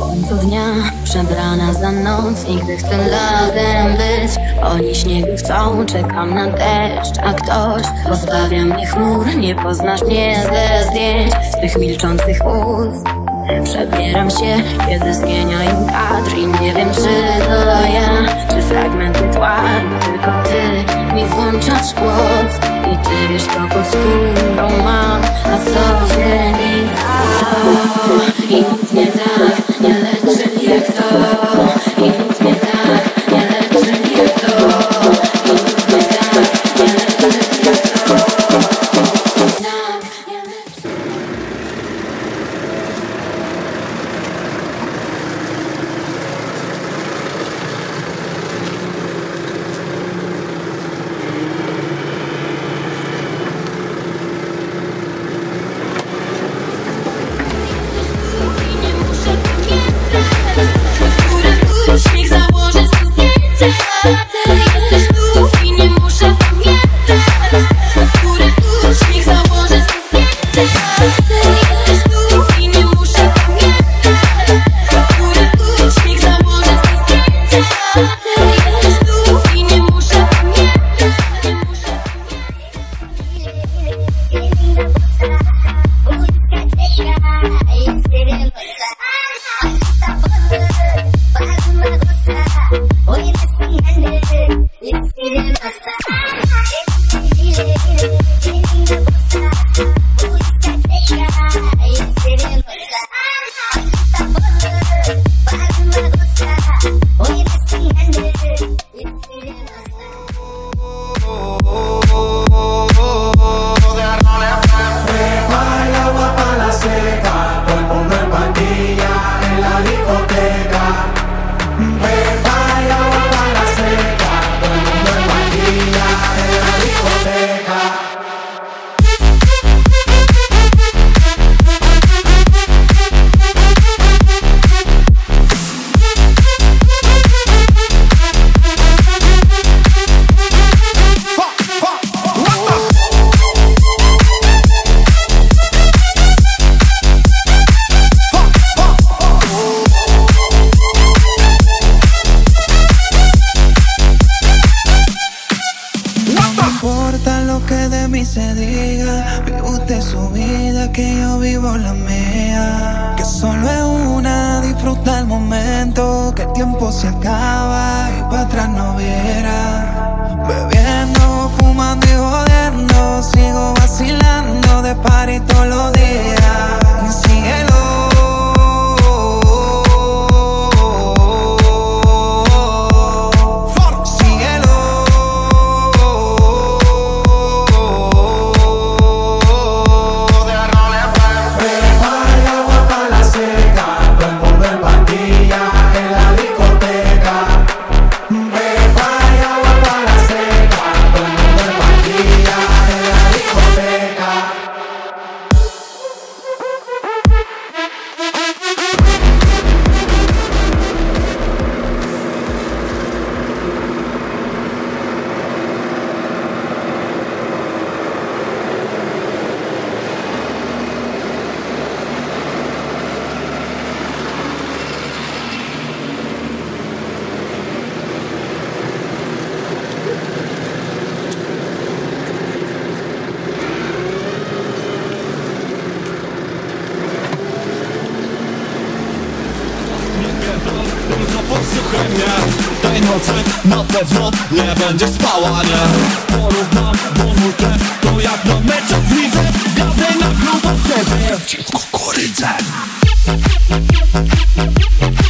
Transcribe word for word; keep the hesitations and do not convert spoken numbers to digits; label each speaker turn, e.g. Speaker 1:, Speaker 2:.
Speaker 1: słońcu dnia, przebrana za noc, nigdy chcę latem być. Oni śniegu chcą, czekam na deszcz, a ktoś pozbawia mnie chmur. Nie poznasz mnie ze zdjęć, z tych milczących ust. Przebieram się, kiedy zgienia im kadr i nie wiem, czy to ja, czy fragmenty tła. Tylko ty mi włączasz głos i ty wiesz, to pod skórą mam, a sobie nic. O, i nic mnie tak nie leczy jak to, i nic mnie tak nie leczy jak to, i nic mnie tak nie leczy jak to, tak nie leczy. Śmiech założę za zdjęcie. Jesteś tu i nie muszę pamiętać. Które uśmiech założę za zdjęcie. Jesteś tu i nie muszę pamiętać. Które uśmiech założę za zdjęcie. Jesteś tu i nie muszę pamiętać.
Speaker 2: Tej nocy na pewno nie będziesz spała, nie? Porównam, bo mój krew to jak na meczach widzę. Gadaj na grubo wtedy w kukurydzę.